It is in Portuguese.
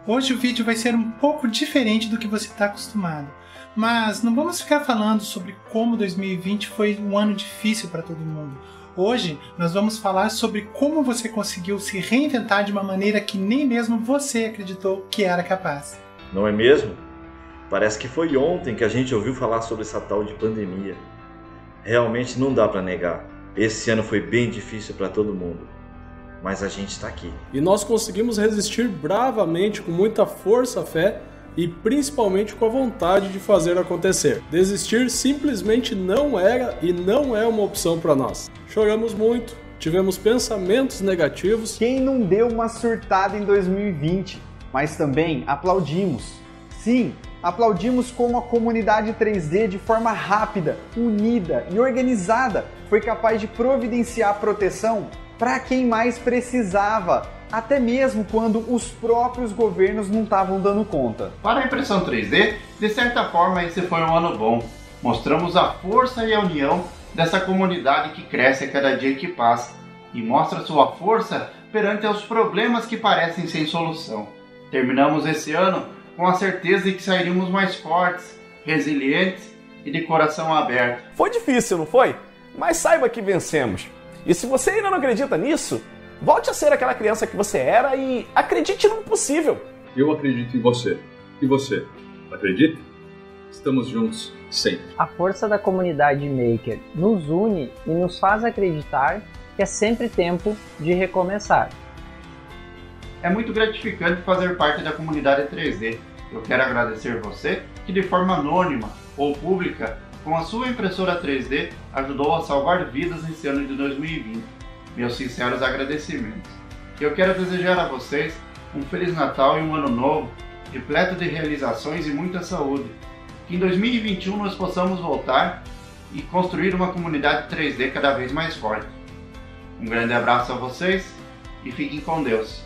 Hoje o vídeo vai ser um pouco diferente do que você está acostumado, mas não vamos ficar falando sobre como 2020 foi um ano difícil para todo mundo. Hoje nós vamos falar sobre como você conseguiu se reinventar de uma maneira que nem mesmo você acreditou que era capaz. Não é mesmo? Parece que foi ontem que a gente ouviu falar sobre essa tal de pandemia. Realmente não dá para negar. Esse ano foi bem difícil para todo mundo. Mas a gente está aqui. E nós conseguimos resistir bravamente, com muita força, fé e principalmente com a vontade de fazer acontecer. Desistir simplesmente não era e não é uma opção para nós. Choramos muito, tivemos pensamentos negativos. Quem não deu uma surtada em 2020? Mas também aplaudimos. Sim, aplaudimos como a comunidade 3D, de forma rápida, unida e organizada, foi capaz de providenciar proteção para quem mais precisava, até mesmo quando os próprios governos não estavam dando conta. Para a impressão 3D, de certa forma esse foi um ano bom. Mostramos a força e a união dessa comunidade que cresce a cada dia que passa e mostra sua força perante os problemas que parecem sem solução. Terminamos esse ano com a certeza de que sairíamos mais fortes, resilientes e de coração aberto. Foi difícil, não foi? Mas saiba que vencemos. E se você ainda não acredita nisso, volte a ser aquela criança que você era e acredite no impossível. Eu acredito em você. E você? Acredita? Estamos juntos sempre. A força da comunidade Maker nos une e nos faz acreditar que é sempre tempo de recomeçar. É muito gratificante fazer parte da comunidade 3D. Eu quero agradecer você que de forma anônima ou pública, com a sua impressora 3D, ajudou a salvar vidas nesse ano de 2020. Meus sinceros agradecimentos. Eu quero desejar a vocês um Feliz Natal e um Ano Novo, repleto de realizações e muita saúde. Que em 2021 nós possamos voltar e construir uma comunidade 3D cada vez mais forte. Um grande abraço a vocês e fiquem com Deus.